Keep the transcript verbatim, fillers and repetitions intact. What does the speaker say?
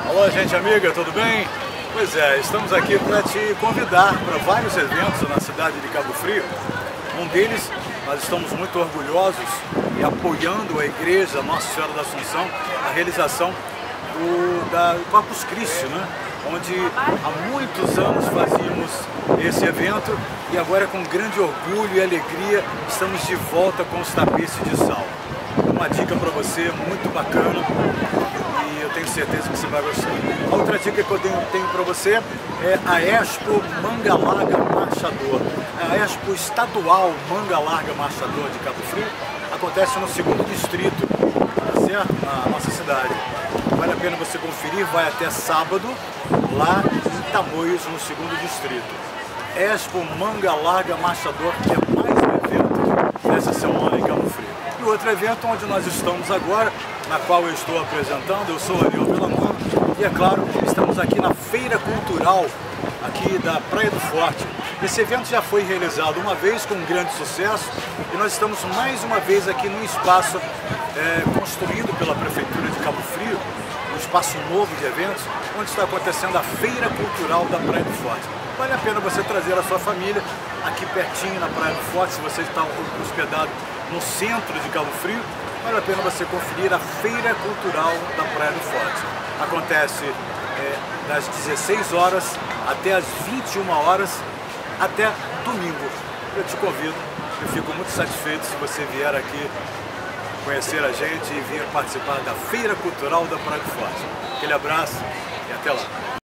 Olá, gente amiga, tudo bem? Pois é, estamos aqui para te convidar para vários eventos na cidade de Cabo Frio. Um deles, nós estamos muito orgulhosos e apoiando a Igreja Nossa Senhora da Assunção, a realização do, da, do Corpus Christi, né? Onde há muitos anos fazíamos esse evento e agora com grande orgulho e alegria estamos de volta com os tapetes de sal. Uma dica para você muito bacana e eu tenho certeza que você vai gostar. A outra dica que eu tenho, tenho para você é a Expo Manga Larga Marchador. A Expo Estadual Manga Larga Marchador de Cabo Frio acontece no segundo distrito, tá certo? Na nossa cidade. Vale a pena você conferir, vai até sábado, lá em Tamoios, no segundo distrito. Expo Manga Larga Marchador, que é mais um evento dessa semana em Cabo Frio. E outro evento onde nós estamos agora, na qual eu estou apresentando, eu sou Ariel Villamor, e é claro, estamos aqui na Feira Cultural, aqui da Praia do Forte. Esse evento já foi realizado uma vez com um grande sucesso e nós estamos mais uma vez aqui num espaço é, construído pela Prefeitura de Cabo Frio, um espaço novo de eventos, onde está acontecendo a Feira Cultural da Praia do Forte. Vale a pena você trazer a sua família aqui pertinho na Praia do Forte, se você está hospedado no centro de Cabo Frio, vale a pena você conferir a Feira Cultural da Praia do Forte. Acontece é, das dezesseis horas até as vinte e uma horas, até domingo. Eu te convido, eu fico muito satisfeito se você vier aqui conhecer a gente e vir participar da Feira Cultural da Praia do Forte. Aquele abraço e até lá.